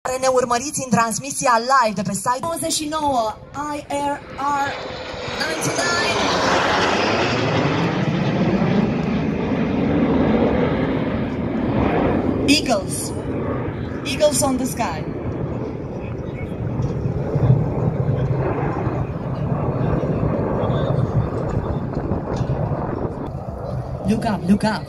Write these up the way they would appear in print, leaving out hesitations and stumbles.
care ne urmăriți în transmisia live de pe site 99 IRR 99 Eagles on the sky. Look up, look up.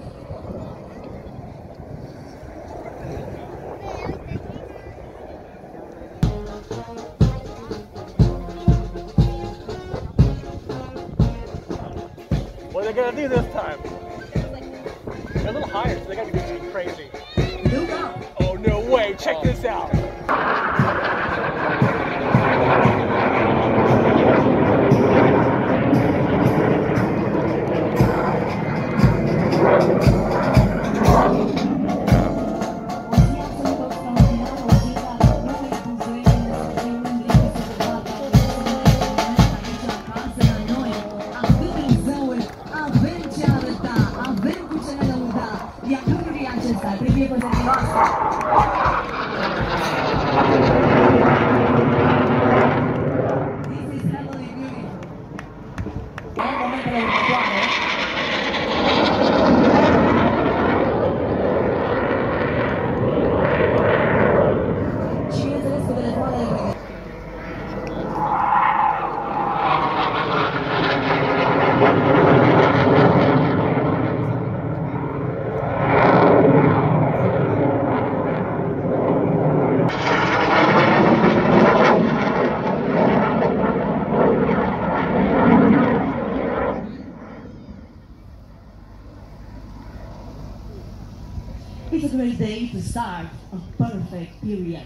What are they gonna do this time? They're a little higher, so they gotta be doing something crazy. Look up. Oh, no way, check this out. It's a great day to start a perfect period.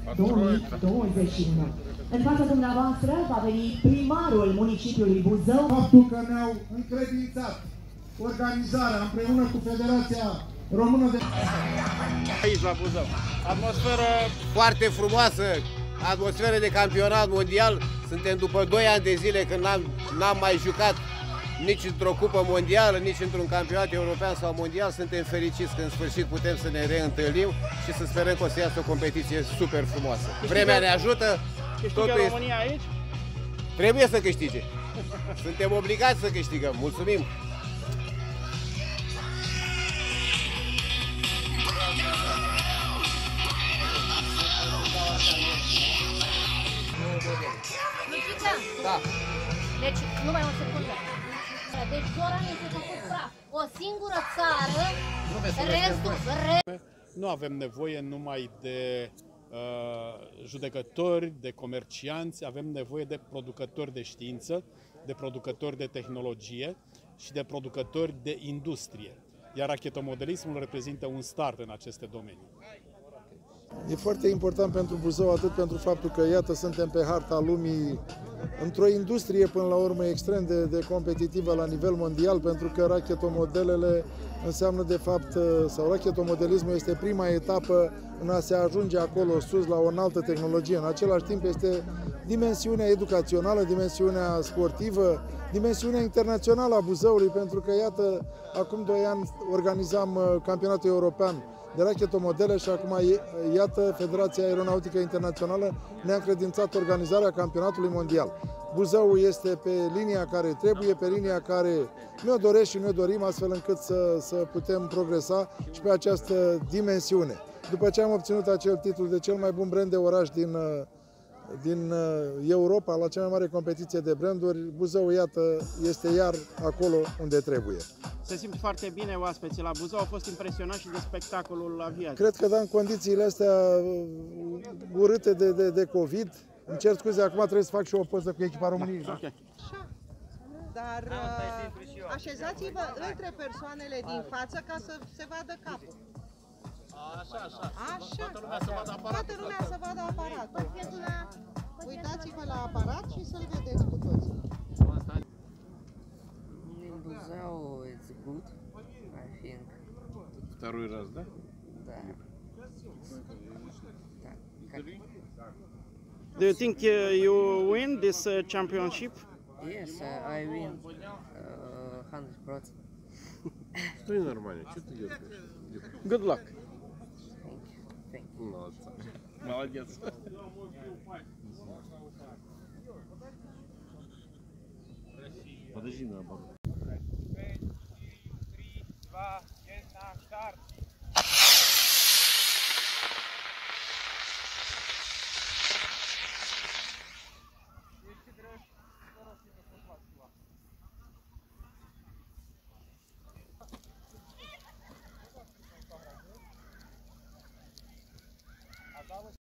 2021. În fața dumneavoastră va veni primarul municipiului Buzău. Faptul că ne-au încredințat organizarea împreună cu Federația Română de... Aici la Buzău. Atmosferă foarte frumoasă, atmosferă de campionat mondial. Suntem după 2 ani de zile când n-am mai jucat nici într-o cupă mondială, nici într-un campionat european sau mondial. Suntem fericiți că în sfârșit putem să ne reîntâlnim și să sperăm că o să iasă o competiție super frumoasă. Vremea ne ajută. câștigă România aici? Trebuie să câștige. Suntem obligați să câștigăm. Mulțumim! Da. Deci, numai o secundă. Deci, Zoran este făcut praf. O singură țară, restul... Nu avem nevoie numai de judecători, de comercianți, avem nevoie de producători de știință, de producători de tehnologie și de producători de industrie. Iar rachetomodelismul reprezintă un start în aceste domenii. E foarte important pentru Buzău, atât pentru faptul că, iată, suntem pe harta lumii într-o industrie, până la urmă, extrem de competitivă la nivel mondial, pentru că rachetomodelele înseamnă, de fapt, sau rachetomodelismul este prima etapă în a se ajunge acolo sus, la o înaltă tehnologie. În același timp, este dimensiunea educațională, dimensiunea sportivă, dimensiunea internațională a Buzăului, pentru că, iată, acum 2 ani organizam campionatul european de rachetomodele și acum, iată, Federația Aeronautică Internațională ne-a încredințat organizarea campionatului mondial. Buzău este pe linia care trebuie, pe linia care ne-o doresc și ne-o dorim, astfel încât să putem progresa și pe această dimensiune. După ce am obținut acel titlu de cel mai bun brand de oraș din Europa, la cea mai mare competiție de branduri, Buzău, iată, este iar acolo unde trebuie. Se simt foarte bine oaspeții la Buzău, au fost impresionați și de spectacolul aviatic. Cred că, da, în condițiile astea urâte de COVID, îmi cer scuze, acum trebuie să fac și o poză cu echipa României. Da. Okay. Dar așezați-vă între persoanele din față ca să se vadă capul. Așa. Toată lumea să vadă aparatul. Toată lumea să vadă aparatul. Uitați-vă la aparat și să-l vedeți cu toții. In Buzău, it's good, I think. Второй раз, да? Да. Do you think you win this championship? Yes, I win 100%. Стой нормально, что ты делаешь? Good luck. Thank you. Молодца. Молодец. Подожди наоборот. 5, 4, 3, 2, 1, старт.